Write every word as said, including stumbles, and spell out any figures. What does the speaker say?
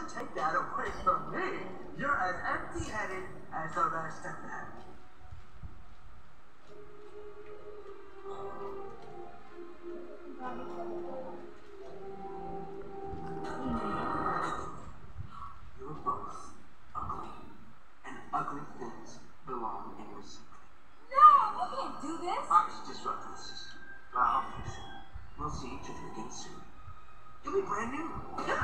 take that away from me. You're as empty-headed as the rest of them. You're both ugly, and ugly things belong in recycling. No, you can't do this. Ox disruptors. I'll fix it. We'll see each other again soon. You'll be brand new.